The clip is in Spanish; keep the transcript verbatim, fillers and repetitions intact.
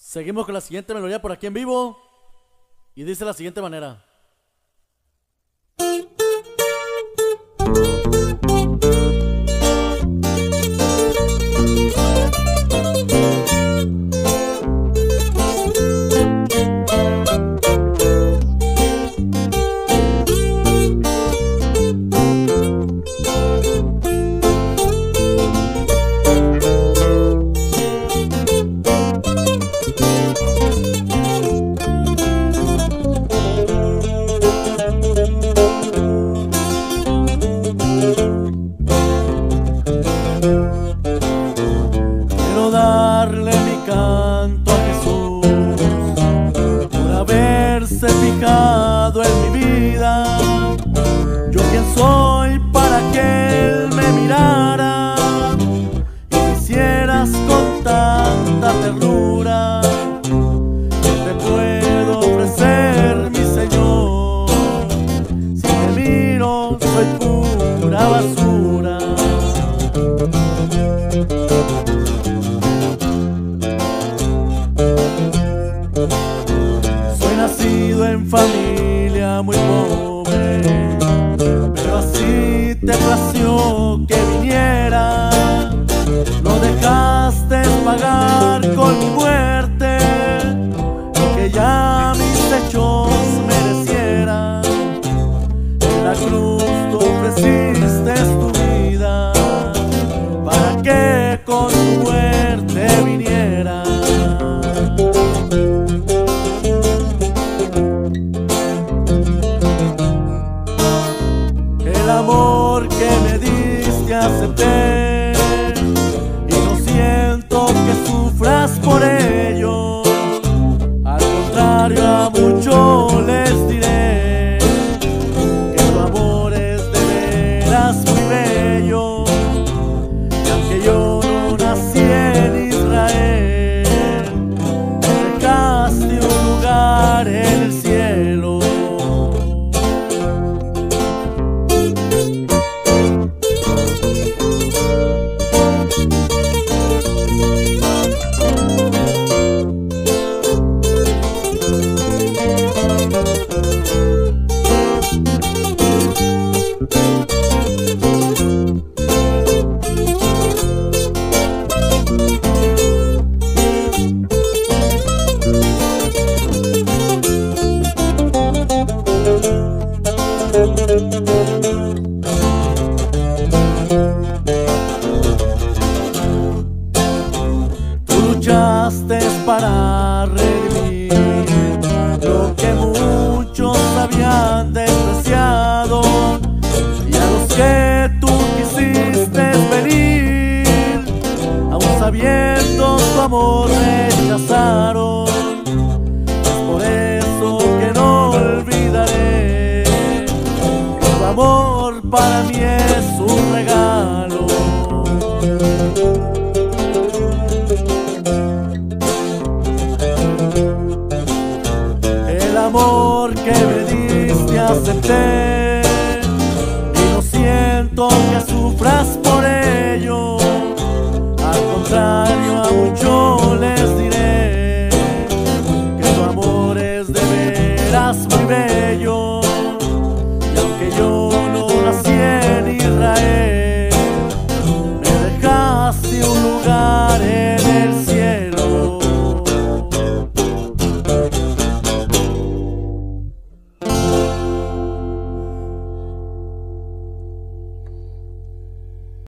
Seguimos con la siguiente melodía por aquí en vivo y dice de la siguiente manera. Quiero darle mi canto a Jesús por haberse fijado en mi vida. Yo quién soy para que Él me mirara y me hicieras con tanta ternura. ¿Qué te puedo ofrecer, mi Señor? Si te miro soy pura basura. Soy nacido en familia muy pobre, pero así te plació que viniera. No dejaste pagar con mi muerte lo que ya mis hechos merecieran. En la cruz tú ofreciste tu vida para que con tu muerte viniera. El amor que me diste acepté y no siento que sufras por ello. Al contrario, a muchos les diré que tu amor es de veras muy bello. Y aunque yo no nací en Israel, me dejaste un lugar en el cielo. Tú luchaste para redimir lo que muchos habían despreciado, y a los que tú quisiste venir, aun sabiendo tu amor rechazaron. Es por eso que no olvidaré que tu amor para mí es un regalo. El amor que me diste acepté y no siento que sufras